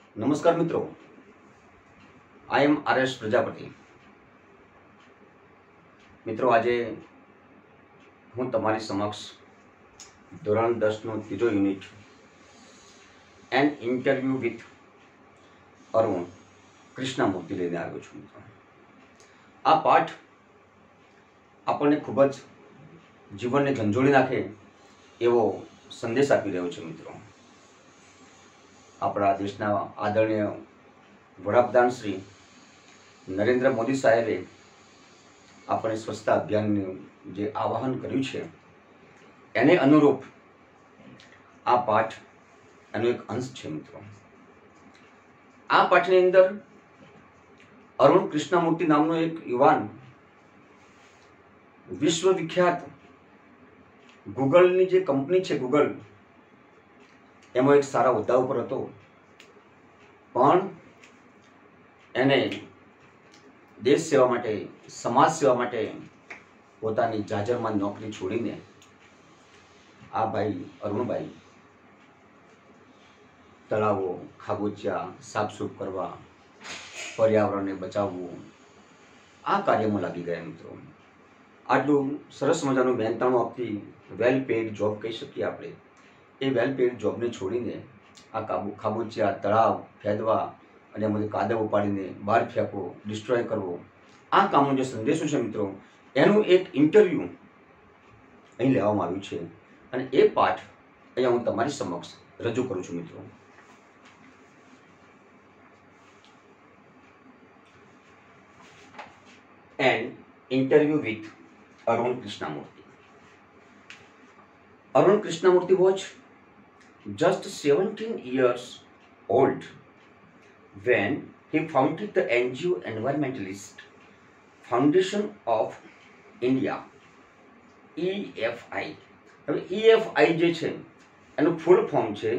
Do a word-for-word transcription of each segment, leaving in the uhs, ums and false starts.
નમસ્કાર મિત્રો, I am R S Prajapati. મિત્રો, આજે હું તમારી સમક્ષ ધોરણ દસનો ત્રીજો unit an interview with Arun Krishnamurti લઈને આવ્યો છું. મિત્રો, આ પાઠ આપણને ખૂબ જ જીવનને ઝંઝોળી નાખે એવો સંદેશ આપી રહ્યો છે. મિત્રો, આપણા દેશના આદરણીય વડાપ્રધાન શ્રી નરેન્દ્ર મોદી સાહેબે આપણે સ્વચ્છતા અભિયાનનું જે આહ્વાન કર્યું છે એને અનુરૂપ આ પાઠ એનો એક અંશ છે. મિત્રો, આ પાઠની અંદર અરુણ કૃષ્ણમૂર્તિ નામનો એક યુવાન વિશ્વવિખ્યાત ગૂગલની જે કંપની છે ગૂગલ, એમાં એક સારા હોદ્દા ઉપર હતો, પણ એને દેશ સેવા માટે, સમાજ સેવા માટે પોતાની જાજરમાન નોકરી છોડીને આ ભાઈ અરુણભાઈ તળાવો, ખાબોચિયા સાફસૂફ કરવા, પર્યાવરણને બચાવવું, આ કાર્યમાં લાગી ગયા. મિત્રો, આટલું સરસ મજાનું મહેનતાણું આપતી વેલ પેઇડ જોબ કહી શકીએ આપણે, એ વેલ પેઇડ જોબને છોડીને આ કાબુ ખાબોચિયા તળાવ ફેદવા અને એમાંથી કાદવ ઉપાડીને બહાર ફેંકવો, ડિસ્ટ્રોય કરવો, આ કામનો જે સંદેશો છે મિત્રો, એનું એક ઇન્ટરવ્યૂ અહીં લેવામાં આવ્યું છે અને એ પાઠ અહીંયા હું તમારી સમક્ષ રજૂ કરું છું. મિત્રો, an interview with Arun Krishnamurti. Arun Krishnamurti was just seventeen years old when he founded the N G O Environmentalist Foundation of India, E F I. હવે E F I જે છે એનું ફૂલ ફોર્મ છે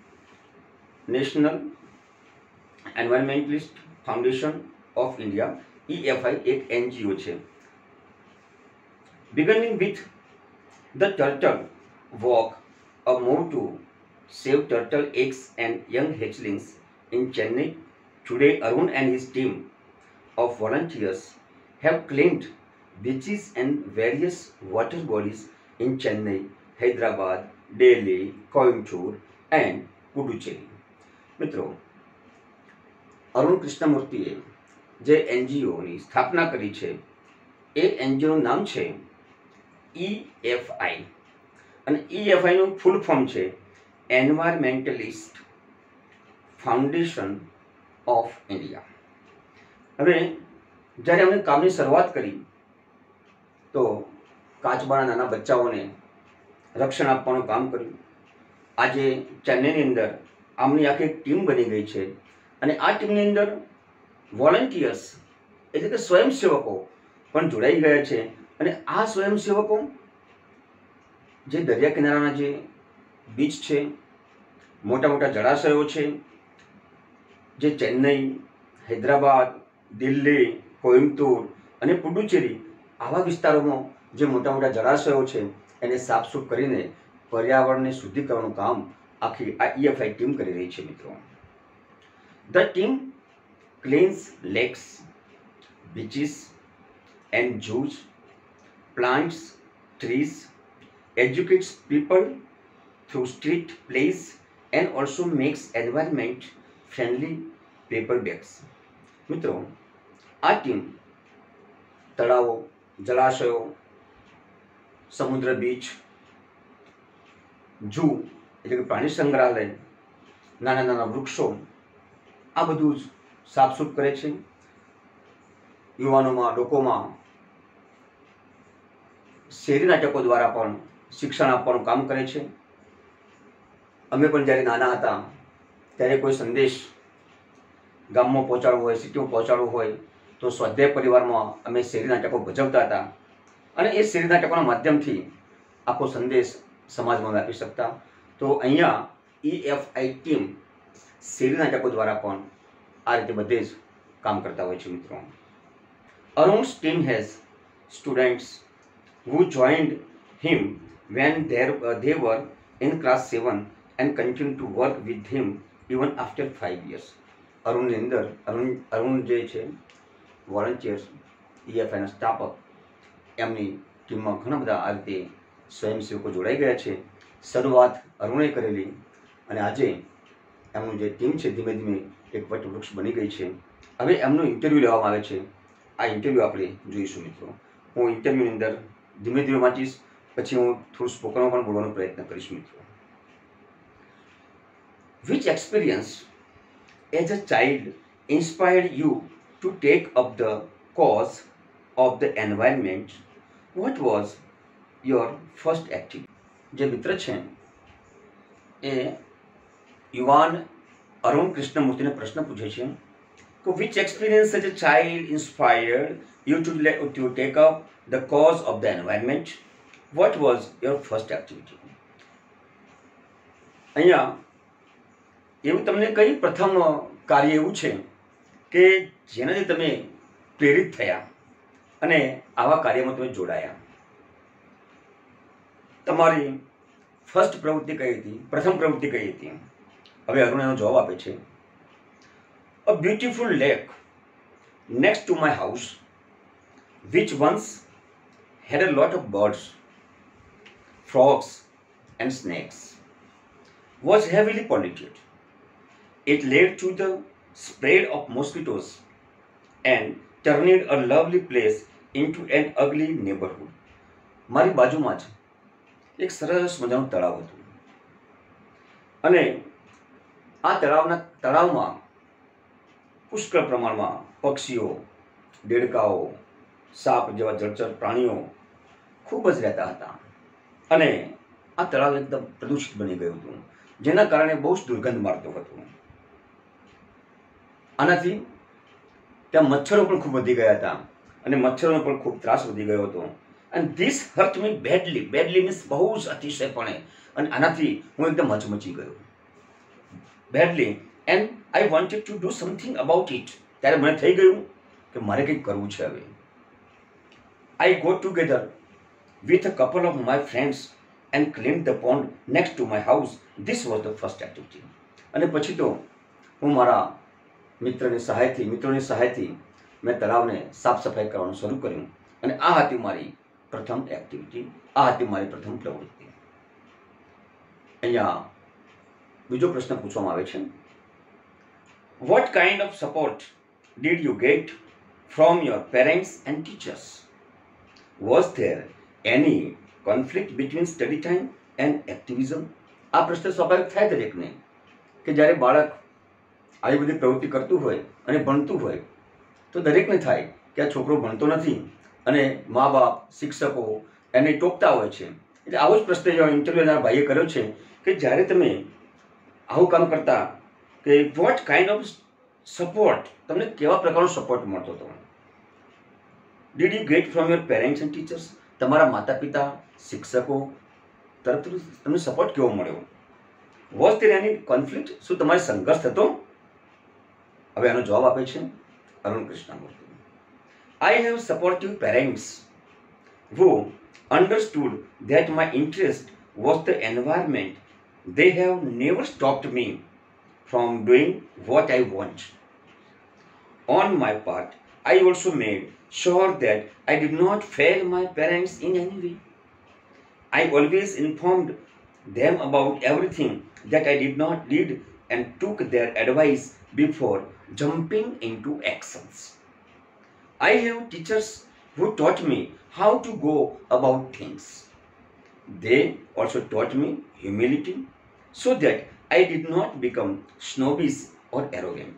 National Environmentalist Foundation of India. E F I એક N G O છે. Beginning with the turtle walk, a move to save turtle eggs and young hatchlings in Chennai. Today, Arun and his team of volunteers have cleaned beaches and various water bodies in Chennai, Hyderabad, Delhi, Coimbatore and Puducherry. મિત્રો, અરુણ કૃષ્ણમૂર્તિએ જે એનજીઓની સ્થાપના કરી છે એ એનજીઓનું નામ છે E F I અને E F I નું full form છે એન્વાયરમેન્ટલિસ્ટ ફાઉન્ડેશન ઓફ ઇન્ડિયા. હવે જ્યારે અમને કામની શરૂઆત કરી તો કાચબાના નાના બચ્ચાઓને રક્ષણ આપવાનું કામ કર્યું. આજે ચેન્નઈની અંદર આમની આખી ટીમ બની ગઈ છે અને આ ટીમની અંદર વોલન્ટિયર્સ એટલે કે સ્વયંસેવકો પણ જોડાઈ ગયા છે. અને આ સ્વયંસેવકો જે દરિયા કિનારાના જે બીચ છે, મોટા મોટા જળાશયો છે, જે ચેન્નઈ, હૈદરાબાદ, દિલ્હી, કોઇમ્બતુર અને પુડુચેરી આવા વિસ્તારોમાં જે મોટા મોટા જળાશયો છે એને સાફસૂફ કરીને પર્યાવરણને શુદ્ધિ કરવાનું કામ આખી આ E F I ટીમ કરી રહી છે. મિત્રો, the team cleans lakes, beaches and zoos, plants trees, educates people through street plays and also makes environment friendly paper bags. મિત્રો, આ ટીમ તળાવો, જળાશયો, સમુદ્ર બીચ, ઝૂ એટલે કે પ્રાણી સંગ્રહાલય, નાના નાના વૃક્ષો, આ બધું જ સાફસૂફ કરે છે. યુવાનોમાં, લોકોમાં શેરી નાટકો દ્વારા પણ શિક્ષણ આપવાનું કામ કરે છે. અમે પણ જ્યારે નાના હતા ત્યારે કોઈ સંદેશ ગામમાં પહોંચાડવો હોય, સિટીમાં પહોંચાડવું હોય તો સ્વાધ્યાય પરિવારમાં અમે શેરી નાટકો ભજવતા હતા અને એ શેરી નાટકોના માધ્યમથી આખો સંદેશ સમાજમાં આપી શકતા. તો અહીંયા E F I ટીમ શેરી નાટકો દ્વારા પણ આ રીતે બધે જ કામ કરતા હોય છે. મિત્રો, Arun's team has students who joined him when there, uh, they were in class seven and continue to work with him even after five years. અરુણની અંદર અરુણ અરુણ જે છે વોલન્ટિયર્સ ઈએફઆઈના સ્થાપક એમની ટીમમાં ઘણા બધા આ રીતે સ્વયંસેવકો જોડાઈ ગયા છે. શરૂઆત અરુણે કરેલી અને આજે એમનું જે ટીમ છે ધીમે ધીમે એક વટવૃક્ષ બની ગઈ છે. હવે એમનું ઇન્ટરવ્યૂ લેવામાં આવે છે. આ ઇન્ટરવ્યૂ આપણે જોઈશું મિત્રો. હું ઇન્ટરવ્યૂની અંદર ધીમે ધીમે વાંચીશ, પછી હું થોડું સ્પોકનમાં પણ બોલવાનો પ્રયત્ન કરીશ મિત્રો. Which experience as a child inspired you to take up the cause of the environment? What was your first activity? જે મિત્ર છે એ યુવાન અરુણ કૃષ્ણમૂર્તિને પ્રશ્ન પૂછે છે કે which experience as a child inspired you to, to take up the cause of the environment? What was your first activity? અહીંયા એવું તમને કઈ પ્રથમ કાર્ય એવું છે કે જેનાથી તમે પ્રેરિત થયા અને આવા કાર્યમાં તમે જોડાયા? તમારી ફર્સ્ટ પ્રવૃત્તિ કઈ હતી, પ્રથમ પ્રવૃત્તિ કઈ હતી? હવે અરુણ એનો જવાબ આપે છે, a beautiful lake next to my house which once had a lot of birds, frogs and snakes was heavily polluted. It led to the spread of mosquitoes and turned a lovely place into an ugly neighborhood. મારી બાજુમાં જ એક સરસ મજાનું તળાવ હતું અને આ તળાવના તળાવમાં પુષ્કળ પ્રમાણમાં પક્ષીઓ, દેડકાઓ, સાપ જેવા જળચર પ્રાણીઓ ખૂબ જ રહેતા હતા અને આ તળાવ એકદમ પ્રદૂષિત બની ગયું હતું, જેના કારણે બહુ જ દુર્ગંધ મારતું હતું. આનાથી ત્યાં મચ્છરો પણ ખૂબ વધી ગયા હતા અને મચ્છરોનો પણ ખૂબ ત્રાસ વધી ગયો હતો. And this hurt me badly. Badly means બહુ જ અતિશયપણે, અને આનાથી હું એકદમ મચમચી ગયો badly. And I wanted to do something about it. ત્યારે મને થઈ ગયું કે મારે કંઈક કરવું છે હવે. I got together with a couple of my friends and clean the pond next to my house. This was the first activity. અને પછી તો હું મારા મિત્રની સહાયથી મિત્રોની સહાયથી મેં તળાવને સાફ સફાઈ કરવાનું શરૂ કર્યું અને આ હતી મારી પ્રથમ એક્ટિવિટી, આ હતી મારી પ્રથમ પ્રવૃત્તિ. અહીંયા બીજો પ્રશ્ન પૂછવામાં આવે છે, what kind of support did you get from your parents and teachers? Was there any conflict between study time and activism? આ પ્રશ્ન સ્વાભાવિક થાય દરેકને કે જ્યારે બાળક આવી બધી પ્રવૃત્તિ કરતું હોય અને ભણતું હોય તો દરેકને થાય કે આ છોકરો ભણતો નથી અને મા બાપ, શિક્ષકો એને ટોકતા હોય છે. એટલે આવો જ પ્રશ્ન ઇન્ટરવ્યુના ભાઈએ કર્યો છે કે જ્યારે તમે આવું કામ કરતા કે વોટ કાઇન્ડ ઓફ સપોર્ટ, તમને કેવા પ્રકારનો સપોર્ટ મળતો હતો? Did you get from your parents and teachers? તમારા માતા પિતા, શિક્ષકો તરફથી તમને સપોર્ટ કેવો મળ્યો? Was there any conflict? શું તમારે સંઘર્ષ થતો? હવે આનો જવાબ આપે છે Arun Krishnamurthy. I have supportive parents who understood that my interest was the environment. They have never stopped me from doing what I want. On my part, I also made sure that I did not fail my parents in any way. I always informed them about everything that I did not did and took their advice before jumping into actions. I have teachers who taught me how to go about things. They also taught me humility so that I did not become snobbish or arrogant.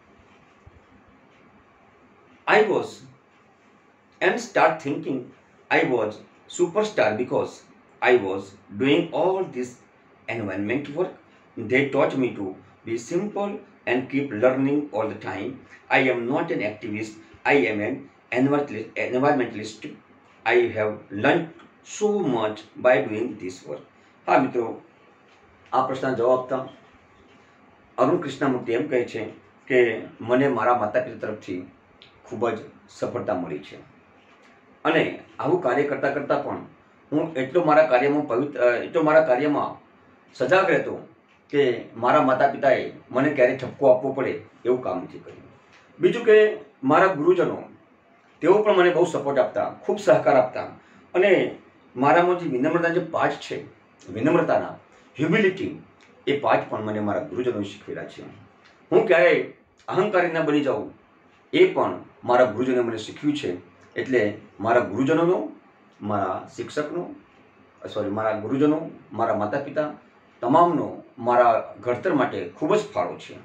I was and start thinking I was superstar because I was doing all this environment work. They taught me to be simple and keep learning all the time. I am not an activist. I am an environmentalist. I have learned so much by doing this work. હા મિત્રો, આ પ્રશ્નનો જવાબ આપતા અરુણ કૃષ્ણમૂર્તિ એમ કહે છે કે મને મારા માતા પિતા તરફથી ખૂબ જ સફળતા મળી છે અને આવું કાર્ય કરતાં કરતાં પણ હું એટલો મારા કાર્યમાં પવિત્ર એટલો મારા કાર્યમાં સજાગ રહેતો કે મારા માતા પિતાએ મને ક્યારેય ઠપકો આપવો પડે એવું કામ નથી કર્યું. બીજું કે મારા ગુરુજનો તેઓ પણ મને બહુ સપોર્ટ આપતા, ખૂબ સહકાર આપતા, અને મારામાં જે વિનમ્રતા જે પાઠ છે, વિનમ્રતાના, હ્યુમિલિટી, એ પાઠ પણ મને મારા ગુરુજનોએ શીખવેલા છે. હું ક્યારેય અહંકારી ન બની જાઉં એ પણ મારા ગુરુજનોએ મને શીખવ્યું છે. એટલે મારા ગુરુજનોનો, મારા શિક્ષકનો, સોરી મારા ગુરુજનો, મારા માતા પિતા તમામનો મારા ઘડતર માટે ખૂબ જ ફાળો છે.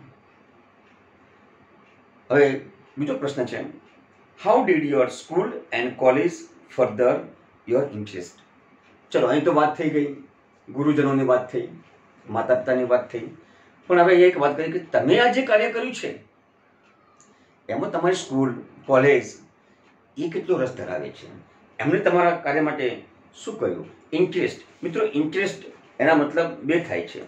હવે બીજો પ્રશ્ન છે, how did your school and college further your interest? ચલો, અહીં તો વાત થઈ ગઈ, ગુરુજનોની વાત થઈ, માતા પિતાની વાત થઈ, પણ હવે એક વાત કરી કે તમે આ જે કાર્ય કર્યું છે એમાં તમારી સ્કૂલ, કોલેજ એ કેટલો રસ ધરાવે છે, એમણે તમારા કાર્ય માટે શું કર્યું? ઇન્ટરેસ્ટ. મિત્રો, ઇન્ટરેસ્ટ એના મતલબ બે થાય છે.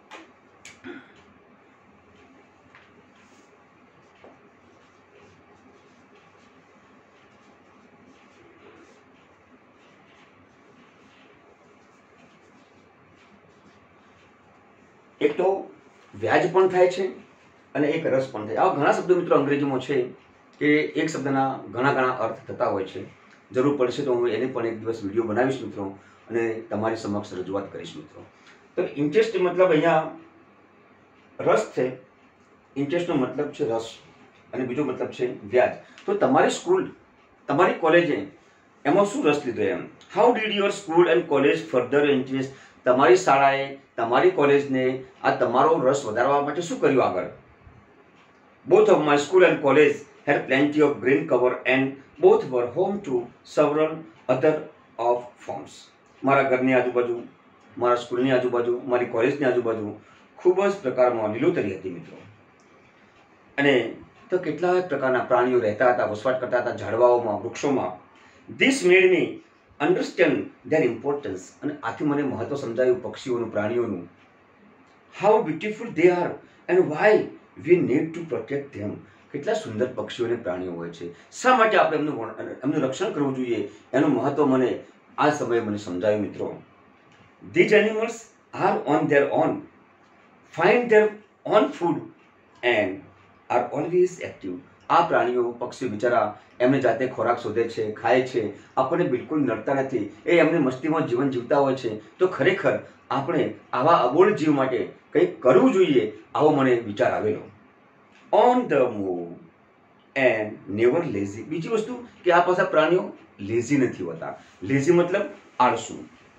એક તો વ્યાજ પણ થાય છે અને એક રસ પણ થાય. આવા ઘણા શબ્દો મિત્રો અંગ્રેજીમાં છે કે એક શબ્દના ઘણા ઘણા અર્થ થતા હોય છે. જરૂર પડશે તો હું એને પણ એક દિવસ વિડીયો બનાવીશ મિત્રો, અને તમારી સમક્ષ રજૂઆત કરીશ મિત્રો. તો ઇન્ટરેસ્ટ મતલબ અહીંયા રસ છે. ઇન્ટરેસ્ટનો મતલબ છે રસ, અને બીજો મતલબ છે વ્યાજ. તો તમારી સ્કૂલ, તમારી કોલેજે એમાં શું રસ લીધો એમ? How did your school and college further interest? તમારી શાળાએ, તમારી કોલેજને આ તમારો રસ વધારવા માટે શું કર્યું આગળ? Both of my school and college had plenty of green cover and both were home to several other of farms. મારા ઘરની આજુબાજુ, મારા સ્કૂલની આજુબાજુ, મારી કોલેજની આજુબાજુ ખૂબ જ પ્રકારમાં લીલોતરી હતી મિત્રો. અને તો કેટલાય પ્રકારના પ્રાણીઓ રહેતા હતા, વસવાટ કરતા હતા ઝાડવાઓમાં, વૃક્ષોમાં. This made me understand their importance. અને આથી મને મહત્વ સમજાયું પક્ષીઓનું, પ્રાણીઓનું. How beautiful they are and why we need to protect them. કેટલા સુંદર પક્ષીઓ અને પ્રાણીઓ હોય છે, શા માટે આપણે એમનું એમનું રક્ષણ કરવું જોઈએ, એનું મહત્વ મને આ સમયે મને સમજાયું મિત્રો. These animals are on their own, find their own food and are always active. આ પ્રાણીઓ, પક્ષીઓ બિચારા એમને જાતે ખોરાક શોધે છે, ખાય છે, આપણને બિલકુલ નડતા નથી, એ એમને મસ્તીમાં જીવન જીવતા હોય છે. તો ખરેખર આપણે આવા અબોલ જીવ માટે કંઈક કરવું જોઈએ, આવો મને વિચાર આવેલો. On the move and never lazy. બીજી વસ્તુ કે આ પાછા પ્રાણીઓ લેઝી નથી હોતા. લેઝી મતલબ આળસુ.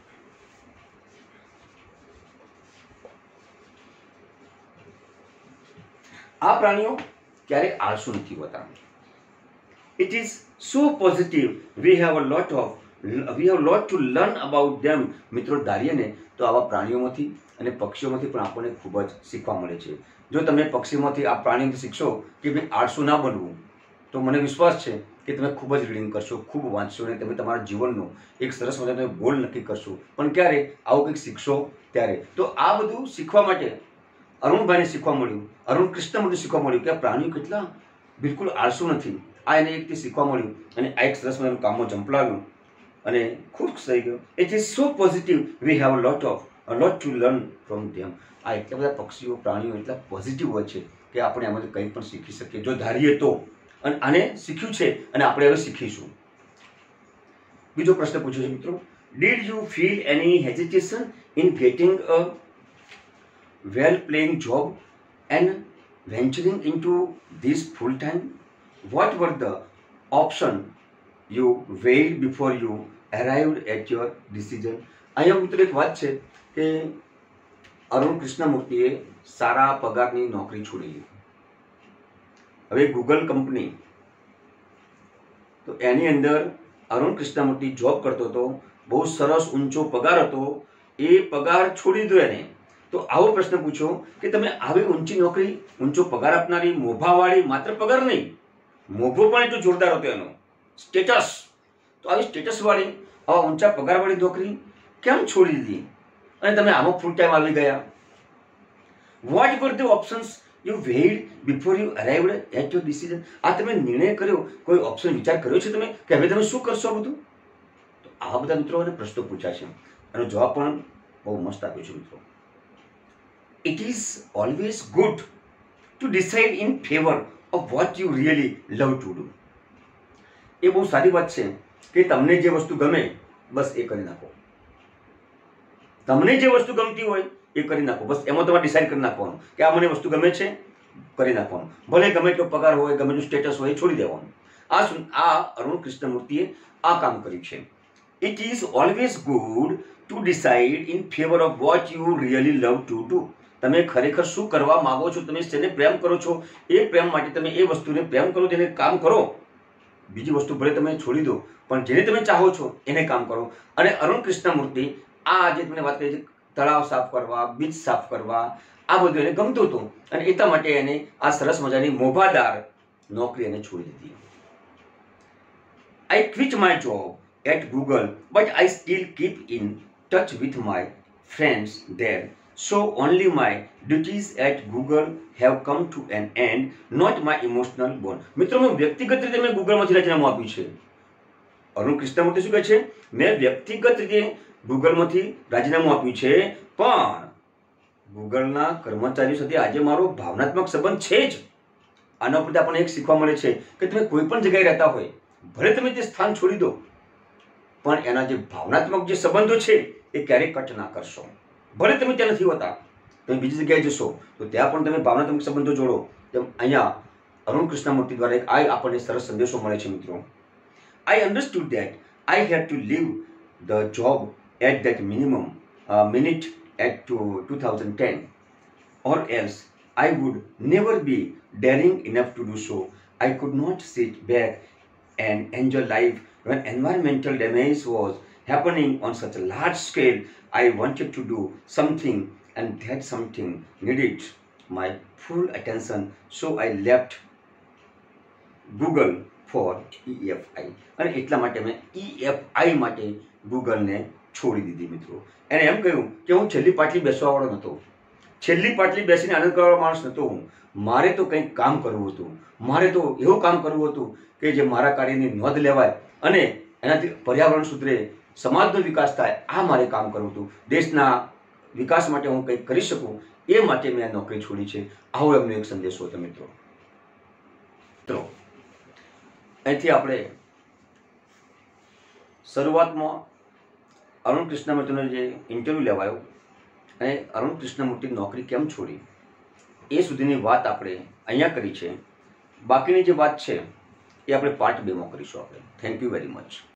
આ પ્રાણીઓ ક્યારેય આળસુ નથી હોતા. It is so positive. We have a lot of we have lot to learn about them. મિત્રો, ધારીએ ને તો આવા પ્રાણીઓમાંથી અને પક્ષીઓમાંથી પણ આપણને ખૂબ જ શીખવા મળે છે. જો તમે પક્ષીમાંથી, આ પ્રાણીઓથી શીખશો કે ભાઈ આળસુ ના બનવું, તો મને વિશ્વાસ છે કે તમે ખૂબ જ રીડિંગ કરશો, ખૂબ વાંચશો, અને તમે તમારા જીવનનો એક સરસ મજાનો ગોલ નક્કી કરશો. પણ ક્યારે? આવું કંઈક શીખશો ત્યારે. તો આ બધું શીખવા માટે અરુણભાઈને શીખવા મળ્યું, અરુણ કૃષ્ણમૂર્તિ શીખવા મળ્યું કે આ પ્રાણીઓ કેટલા બિલકુલ આળસુ નથી. આ એને એકથી શીખવા મળ્યું, અને આ એક સરસ મજાનું કામમાં ઝંપલાવ્યું અને ખૂબ થઈ ગયો. It is so positive. We have a lot of a lot to learn from them. આ એટલા બધા પક્ષીઓ, પ્રાણીઓ એટલા પોઝિટિવ હોય છે કે આપણે આમાંથી કંઈ પણ શીખી શકીએ જો ધારીએ તો. અને આને શીખ્યું છે અને આપણે હવે શીખીશું. બીજો પ્રશ્ન પૂછ્યો છે મિત્રો, did you feel any hesitation in getting a well playing job and venturing into this full time? What were the option you weighed before you arrived at your decision? અહીંયા મિત્રો એક વાત છે કે અરુણ કૃષ્ણમૂર્તિએ સારા પગારની નોકરી છોડી લીધી. હવે ગૂગલ કંપની, તો એની અંદર અરુણ કૃષ્ણમૂર્તિ જોબ કરતો હતો, બહુ સરસ ઊંચો પગાર હતો, એ પગાર છોડી દો એને. તો આવો પ્રશ્ન પૂછો કે તમે આવી ઊંચી નોકરી, ઊંચો પગાર આપનારી, મોભાવાળી, માત્ર પગાર નહીં, મોભો પણ એટલો જોરદાર હતો એનો, સ્ટેટસ, તો આવી સ્ટેટસવાળી, આવા ઊંચા પગારવાળી નોકરી કેમ છોડી દીધી અને તમે આમાં ફૂલ ટાઈમ આવી ગયા? What were the options you weighed before you arrived at your decision? આ તમે નિર્ણય કર્યો, કોઈ ઓપ્શન વિચાર કર્યો છે તમે કે હવે તમે શું કરશો આ બધું? તો આવા બધા મિત્રો પ્રશ્નો પૂછ્યા છે, અને જવાબ પણ બહુ મસ્ત આપ્યો છે મિત્રો. it is always good to decide in favor of what you really love to do. એ બહુ સારી વાત છે કે તમને જે વસ્તુ ગમે બસ એ કરી નાખો. તમને જે વસ્તુ ગમતી હોય એ કરી નાખો. બસ એમાં તમારે ડિસાઇડ કરી નાખવાનું કે આ મને વસ્તુ ગમે છે, કરી નાખવાનું. ભલે ગમે એટલો પગાર હોય, ગમે એટલું સ્ટેટસ હોય, છોડી દેવાનું. આ આ અરુણ કૃષ્ણમૂર્તિએ આ કામ કર્યું છે. It is always good to decide in favour of what you really love to do. તમે ખરેખર શું કરવા માગો છો, તમે જેને પ્રેમ કરો છો એ પ્રેમ માટે તમે એ વસ્તુને પ્રેમ કરો, તેને કામ કરો. બીજી વસ્તુ ભલે તમે છોડી દો, પણ જેને તમે ચાહો છો એને કામ કરો. અને અરુણ કૃષ્ણમૂર્તિ આ જે તમને વાત કરી છે, તળાવ સાફ કરવા, બીચ સાફ કરવા, આ બધું એને ગમતું હતું અને એટલા માટે એને આ સરસ મજાની મોભાદાર નોકરી એને છોડી દીધી. I quit my job at Google but I still keep in touch with my friends there. So only my duties at Google have come to an end, not my emotional bond. મિત્રો, મેં વ્યક્તિગત રીતે મેં ગૂગલમાંથી રાજીનામું આપ્યું છે. અરુણ કૃષ્ણમૂર્તિ શું કહે છે? મેં વ્યક્તિગત રીતે ગૂગલમાંથી રાજીનામું આપ્યું છે, પણ ગૂગલના કર્મચારીઓ સાથે આજે મારો ભાવનાત્મક સંબંધ છે જ. આના ઉપરથી આપણને એક શીખવા મળે છે કે તમે કોઈ પણ જગ્યાએ રહેતા હોય, ભલે તમે તે સ્થાન છોડી દો, પણ એના જે ભાવનાત્મક જે સંબંધો છે એ ક્યારેય કટ ના કરશો. ભલે તમે ત્યાં નથી હોતા, તમે બીજી જગ્યાએ જશો તો ત્યાં પણ તમે ભાવનાત્મક સંબંધો જોડો. તેમ અહીંયા અરુણ કૃષ્ણમૂર્તિ દ્વારા એક આ આપણને સરસ સંદેશો મળે છે. મિત્રો, I understood that I had to leave the job at that minimum minute at two thousand ten or else I would never be daring enough to do so. I could not sit back and enjoy life when environmental damage was happening on such a large scale. I wanted to do something, and that something needed my full attention, so I left Google for E F I. અને એટલા માટે મેં E F I માટે ગૂગલને છોડી દીધી. મિત્રો, એને એમ કહ્યું કે હું છેલ્લી પાટલી બેસવાવાળો નહોતો, છેલ્લી પાટલી બેસીને આનંદ કરવાવાળો માણસ નહોતો હું. મારે તો કંઈક કામ કરવું હતું, મારે તો એવું કામ કરવું હતું કે જે મારા કાર્યની નોંધ લેવાય અને એનાથી પર્યાવરણ સુધરે, સમાજનો વિકાસ થાય. આ મારે કામ કરવું હતું. દેશના વિકાસ માટે હું કંઈક કરી શકું એ માટે મેં આ નોકરી છોડી છે. આવો એમનો એક સંદેશો હતો. મિત્રો મિત્રો અહીંથી આપણે શરૂઆતમાં અરુણ કૃષ્ણમૂર્તિનો જે ઇન્ટરવ્યૂ લેવાયો અને અરુણ કૃષ્ણમૂર્તિ નોકરી કેમ છોડી એ સુધીની વાત આપણે અહીંયા કરી છે. બાકીની જે વાત છે એ આપણે પાર્ટ બેમાં કરીશું આપણે. Thank you very much.